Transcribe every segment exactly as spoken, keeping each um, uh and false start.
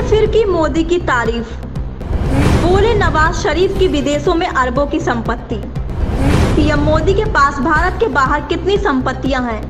फिर की मोदी की तारीफ, बोले नवाज शरीफ की विदेशों में अरबों की संपत्ति। पीएम मोदी के पास भारत के बाहर कितनी संपत्तियां हैं?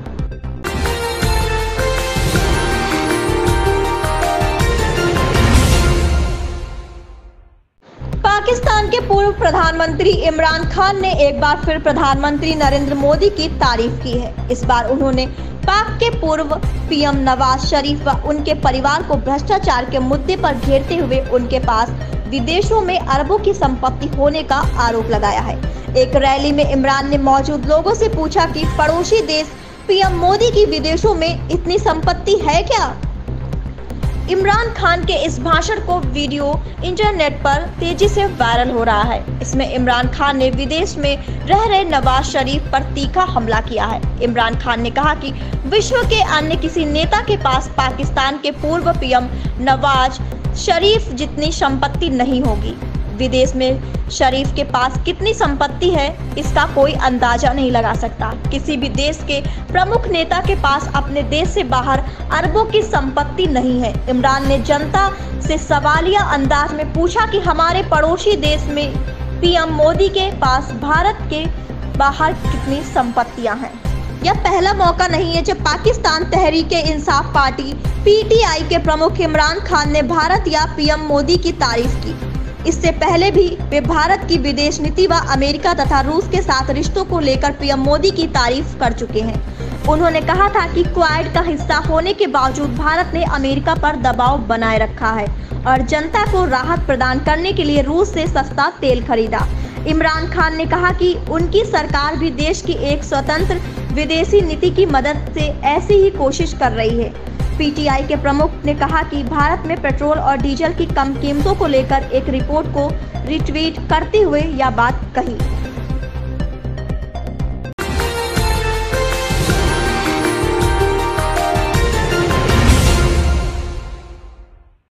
पाकिस्तान के पूर्व प्रधानमंत्री इमरान खान ने एक बार फिर प्रधानमंत्री नरेंद्र मोदी की तारीफ की है। इस बार उन्होंने पाक के पूर्व पीएम नवाज शरीफ व उनके परिवार को भ्रष्टाचार के मुद्दे पर घेरते हुए उनके पास विदेशों में अरबों की संपत्ति होने का आरोप लगाया है। एक रैली में इमरान ने मौजूद लोगों से पूछा कि पड़ोसी देश पीएम मोदी की विदेशों में इतनी संपत्ति है क्या? इमरान खान के इस भाषण को वीडियो इंटरनेट पर तेजी से वायरल हो रहा है। इसमें इमरान खान ने विदेश में रह रहे नवाज शरीफ पर तीखा हमला किया है। इमरान खान ने कहा कि विश्व के अन्य किसी नेता के पास पाकिस्तान के पूर्व पीएम नवाज शरीफ जितनी संपत्ति नहीं होगी। विदेश में शरीफ के पास कितनी संपत्ति है इसका कोई अंदाजा नहीं लगा सकता। किसी भी देश के प्रमुख नेता के पास अपने देश से बाहर अरबों की संपत्ति नहीं है। इमरान ने जनता से सवालिया अंदाज में पूछा कि हमारे पड़ोसी देश में पीएम मोदी के पास भारत के बाहर कितनी संपत्तियां हैं। यह पहला मौका नहीं है जब पाकिस्तान तहरीक-ए-इंसाफ पार्टी पीटीआई के प्रमुख इमरान खान ने भारत या पीएम मोदी की तारीफ की। इससे पहले भी वे भारत की विदेश नीति व अमेरिका तथा रूस के साथ रिश्तों को लेकर पीएम मोदी की तारीफ कर चुके हैं। उन्होंने कहा था कि क्वाड का हिस्सा होने के बावजूद भारत ने अमेरिका पर दबाव बनाए रखा है और जनता को राहत प्रदान करने के लिए रूस से सस्ता तेल खरीदा। इमरान खान ने कहा कि उनकी सरकार भी देश की एक स्वतंत्र विदेशी नीति की मदद से ऐसी ही कोशिश कर रही है। पीटीआई के प्रमुख ने कहा कि भारत में पेट्रोल और डीजल की कम कीमतों को लेकर एक रिपोर्ट को रिट्वीट करते हुए यह बात कही।